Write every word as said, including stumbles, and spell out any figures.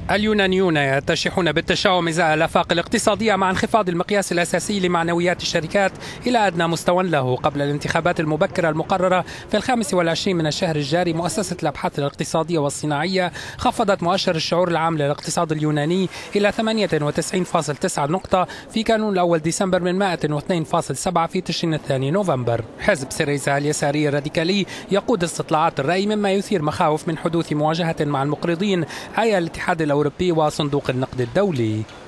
اليونانيون يرتشحون بالتشاؤم ازاء الآفاق الاقتصادية مع انخفاض المقياس الأساسي لمعنويات الشركات إلى أدنى مستوى له قبل الانتخابات المبكرة المقررة في الخامس والعشرين من الشهر الجاري. مؤسسة الأبحاث الاقتصادية والصناعية خفضت مؤشر الشعور العام للاقتصاد اليوناني إلى ثمانية وتسعين فاصلة تسعة نقطة في كانون الأول ديسمبر من مائة واثنين فاصلة سبعة في تشرين الثاني نوفمبر. حزب سيريزا اليساري الراديكالي يقود استطلاعات الرأي، مما يثير مخاوف من حدوث مواجهة مع المقرضين أي الاتحاد الأوروبي وصندوق النقد الدولي.